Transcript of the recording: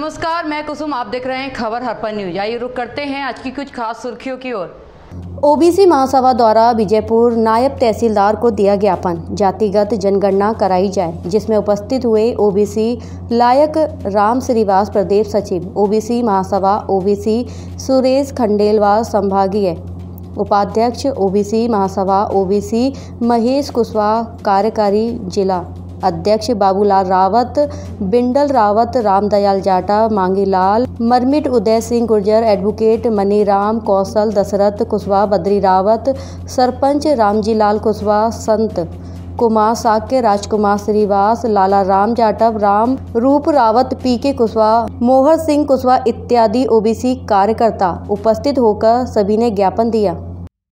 नमस्कार, मैं कुसुम। आप देख रहे हैं खबर हरपन न्यूज। आइए रुक करते हैं आज की कुछ खास सुर्खियों की ओर। ओबीसी महासभा द्वारा विजयपुर नायब तहसीलदार को दिया ज्ञापन, जातिगत जनगणना कराई जाए, जिसमें उपस्थित हुए ओबीसी लायक राम श्रीवास, प्रदेश सचिव ओबीसी महासभा ओबीसी सुरेश खंडेलवाल, संभागीय उपाध्यक्ष ओबीसी महासभा ओबीसी महेश कुशवाहा, कार्यकारी जिला अध्यक्ष बाबूलाल रावत, बिंडल रावत, रामदयाल जाटा, मांगीलाल मरमिट, उदय सिंह गुर्जर, एडवोकेट मनीराम कौशल, दशरथ कुशवाहा, बद्री रावत, सरपंच रामजीलाल कुशवाहा, संत कुमार साक्य, राजकुमार श्रीवास, लाला राम जाटव, राम रूप रावत, पीके कुशवाहा, मोहर सिंह कुशवाहा इत्यादि ओबीसी कार्यकर्ता उपस्थित होकर सभी ने ज्ञापन दिया।